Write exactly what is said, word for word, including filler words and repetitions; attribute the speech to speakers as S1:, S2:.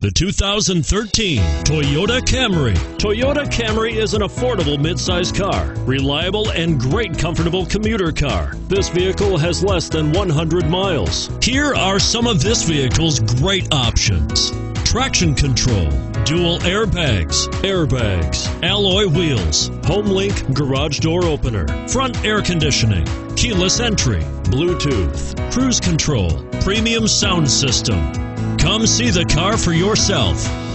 S1: The two thousand thirteen Toyota Camry. Toyota Camry is an affordable midsize car, reliable and great comfortable commuter car. This vehicle has less than one hundred miles. Here are some of this vehicle's great options: traction control, dual airbags, airbags, alloy wheels, HomeLink garage door opener, front air conditioning, keyless entry, Bluetooth, cruise control, premium sound system. Come see the car for yourself.